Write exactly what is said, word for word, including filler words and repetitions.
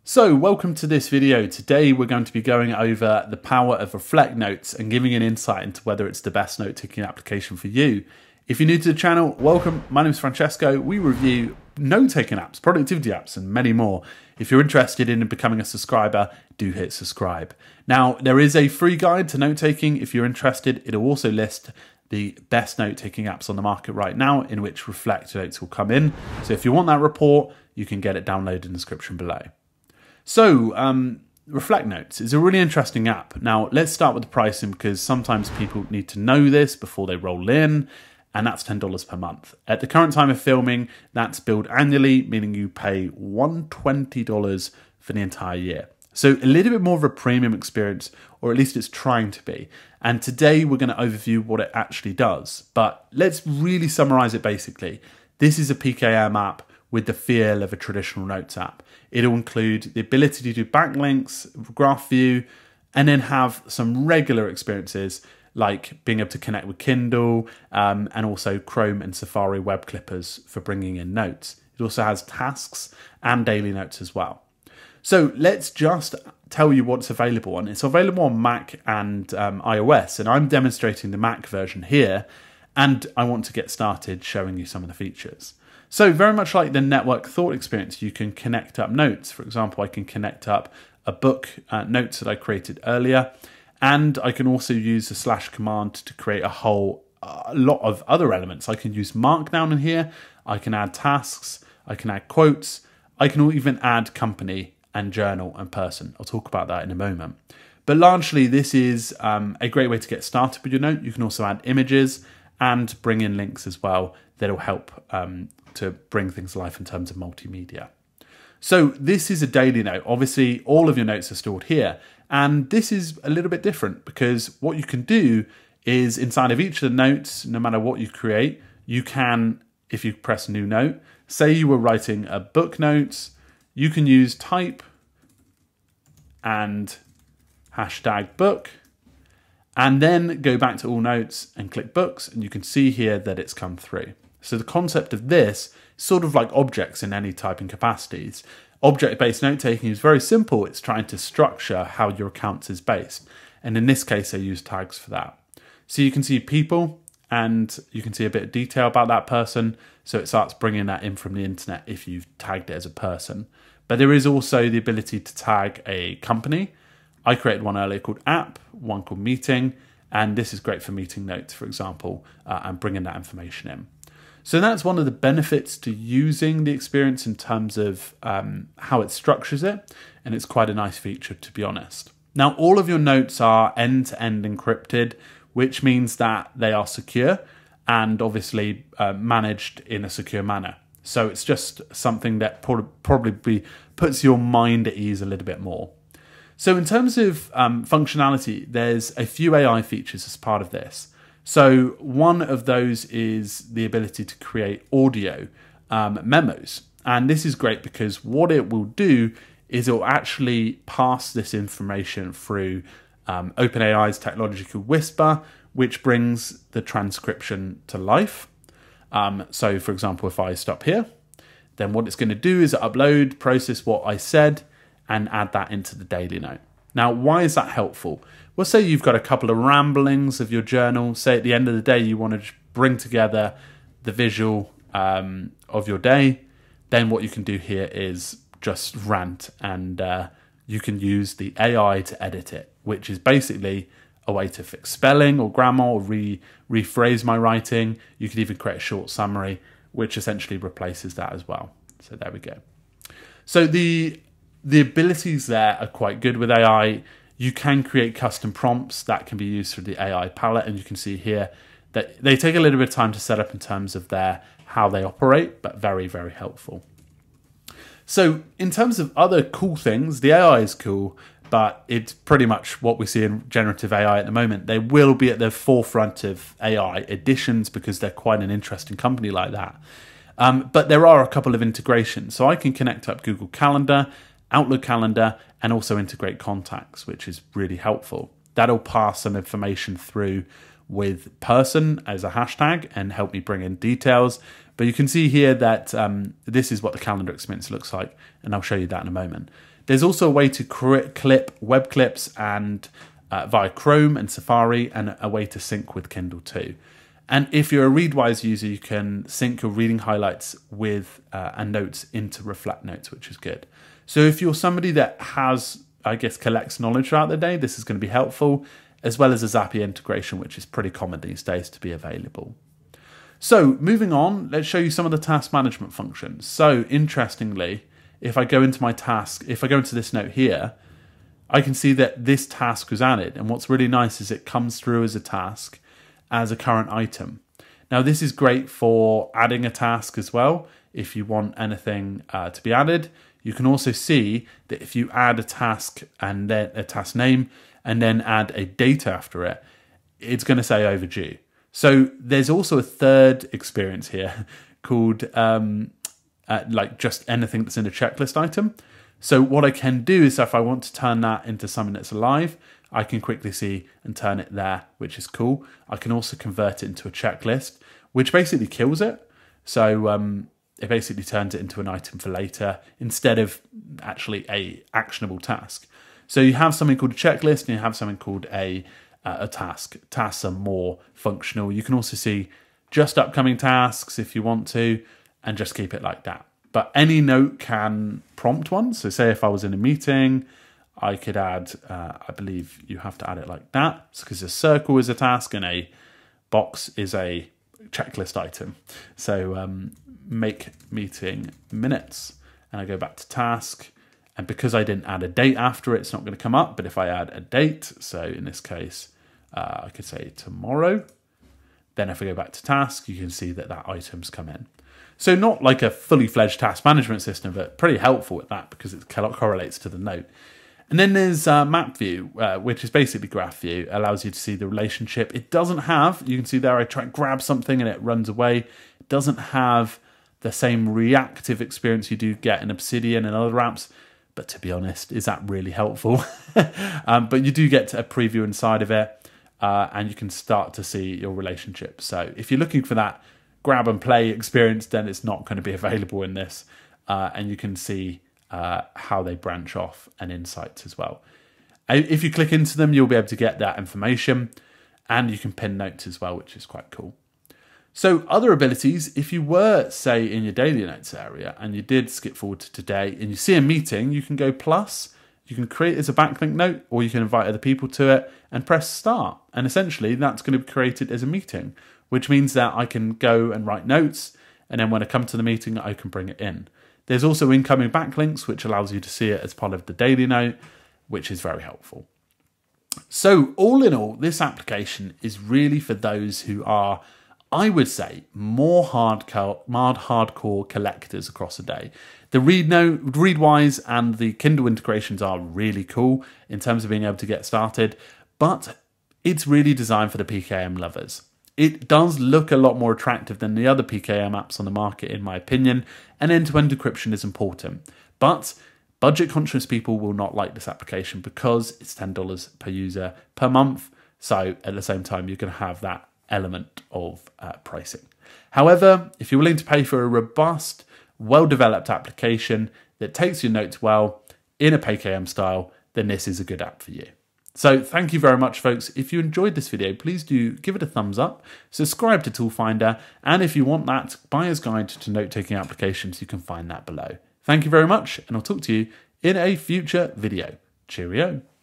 So welcome to this video. Today we're going to be going over the power of Reflect Notes and giving an insight into whether it's the best note-taking application for you. If you're new to the channel, welcome. My name is Francesco. We review note-taking apps, productivity apps, and many more. If you're interested in becoming a subscriber, do hit subscribe. Now, there is a free guide to note-taking. If you're interested, it'll also list the best note-taking apps on the market right now, in which Reflect Notes will come in. So if you want that report, you can get it downloaded in the description below. So, um, Reflect Notes is a really interesting app. Now, let's start with the pricing, because sometimes people need to know this before they roll in, and that's ten dollars per month. At the current time of filming, that's billed annually, meaning you pay one hundred twenty dollars for the entire year. So a little bit more of a premium experience, or at least it's trying to be. And today we're going to overview what it actually does. But let's really summarize it basically. This is a P K M app with the feel of a traditional notes app. It'll include the ability to do backlinks, graph view, and then have some regular experiences like being able to connect with Kindle um, and also Chrome and Safari web clippers for bringing in notes. It also has tasks and daily notes as well. So let's just tell you what's available on. It's available on Mac and um, iOS, and I'm demonstrating the Mac version here, and I want to get started showing you some of the features. So very much like the network thought experience, you can connect up notes. For example, I can connect up a book uh, notes that I created earlier, and I can also use the slash command to create a whole a lot of other elements. I can use Markdown in here, I can add tasks, I can add quotes, I can even add company and journal and person. I'll talk about that in a moment. But largely, this is um, a great way to get started with your note. You can also add images and bring in links as well that'll help um, to bring things to life in terms of multimedia. So this is a daily note. Obviously, all of your notes are stored here. And this is a little bit different, because what you can do is inside of each of the notes, no matter what you create, you can, if you press new note, say you were writing a book notes, you can use type and hashtag book, and then go back to all notes and click books, and you can see here that it's come through. So the concept of this is sort of like objects in any typing capacities. Object-based note-taking is very simple. It's trying to structure how your account is based. And in this case, I use tags for that. So you can see people, and you can see a bit of detail about that person. So it starts bringing that in from the internet if you've tagged it as a person. But there is also the ability to tag a company. I created one earlier called app, one called meeting, and this is great for meeting notes, for example, uh, and bringing that information in. So that's one of the benefits to using the experience in terms of um, how it structures it, and it's quite a nice feature, to be honest. Now, all of your notes are end-to-end encrypted, which means that they are secure and obviously uh, managed in a secure manner. So it's just something that probably puts your mind at ease a little bit more. So in terms of um, functionality, there's a few A I features as part of this. So one of those is the ability to create audio um, memos. And this is great because what it will do is it will actually pass this information through um, OpenAI's technology called Whisper, which brings the transcription to life. Um, so for example, if I stop here, then what it's going to do is upload, process what I said, and add that into the daily note. Now, why is that helpful? Well, say you've got a couple of ramblings of your journal. Say at the end of the day, you want to bring together the visual um, of your day. Then what you can do here is just rant, and uh, you can use the A I to edit it, which is basically a way to fix spelling or grammar or re rephrase my writing. You could even create a short summary, which essentially replaces that as well. So there we go. So the The abilities there are quite good with A I. You can create custom prompts that can be used through the A I palette, and you can see here that they take a little bit of time to set up in terms of their how they operate, but very, very helpful. So in terms of other cool things, the A I is cool, but it's pretty much what we see in generative A I at the moment. They will be at the forefront of A I additions because they're quite an interesting company like that. Um, but there are a couple of integrations. So I can connect up Google Calendar, Outlook Calendar, and also integrate contacts, which is really helpful. That'll pass some information through with person as a hashtag and help me bring in details. But you can see here that um, this is what the calendar experience looks like, and I'll show you that in a moment. There's also a way to clip web clips and uh, via Chrome and Safari, and a way to sync with Kindle too. And if you're a Readwise user, you can sync your reading highlights with uh, and notes into Reflect Notes, which is good. So if you're somebody that has, I guess, collects knowledge throughout the day, this is going to be helpful, as well as a Zapier integration, which is pretty common these days to be available. So moving on, let's show you some of the task management functions. So interestingly, if I go into my task, if I go into this note here, I can see that this task was added. And what's really nice is it comes through as a task, as a current item. Now this is great for adding a task as well. If you want anything uh, to be added, you can also see that if you add a task and then a task name and then add a date after it, it's going to say overdue. So there's also a third experience here called um, uh, like just anything that's in a checklist item. So what I can do is if I want to turn that into something that's alive, I can quickly see and turn it there, which is cool. I can also convert it into a checklist, which basically kills it. So um, it basically turns it into an item for later instead of actually a actionable task. So you have something called a checklist and you have something called a, uh, a task. Tasks are more functional. You can also see just upcoming tasks if you want to, and just keep it like that. But any note can prompt one. So say if I was in a meeting, I could add, uh, I believe you have to add it like that, because a circle is a task and a box is a checklist item. So um, make meeting minutes, and I go back to task, and because I didn't add a date after it, it's not going to come up. But if I add a date, so in this case, uh, I could say tomorrow, then if I go back to task, you can see that that item's come in. So not like a fully fledged task management system, but pretty helpful at that because it correlates to the note. And then there's uh, map view, uh, which is basically graph view, allows you to see the relationship. It doesn't have, you can see there I try and grab something and it runs away. It doesn't have the same reactive experience you do get in Obsidian and other apps. But to be honest, is that really helpful? um, but you do get a preview inside of it uh, and you can start to see your relationship. So if you're looking for that grab and play experience, then it's not going to be available in this. Uh, and you can see Uh, how they branch off and insights as well. If you click into them, you'll be able to get that information, and you can pin notes as well, which is quite cool. So other abilities, if you were, say, in your daily notes area and you did skip forward to today and you see a meeting, you can go plus, you can create it as a backlink note, or you can invite other people to it and press start. And essentially that's going to be created as a meeting, which means that I can go and write notes, and then when I come to the meeting, I can bring it in. There's also incoming backlinks, which allows you to see it as part of the daily note, which is very helpful. So all in all, this application is really for those who are, I would say, more hardcore, hardcore collectors across a day. The Read Note, Readwise and the Kindle integrations are really cool in terms of being able to get started, but it's really designed for the P K M lovers. It does look a lot more attractive than the other P K M apps on the market, in my opinion, and end-to-end encryption is important. But budget-conscious people will not like this application because it's ten dollars per user per month. So at the same time, you're going to have that element of uh, pricing. However, if you're willing to pay for a robust, well-developed application that takes your notes well in a P K M style, then this is a good app for you. So thank you very much, folks. If you enjoyed this video, please do give it a thumbs up, subscribe to Toolfinder, and if you want that buyer's guide to note-taking applications, you can find that below. Thank you very much, and I'll talk to you in a future video. Cheerio.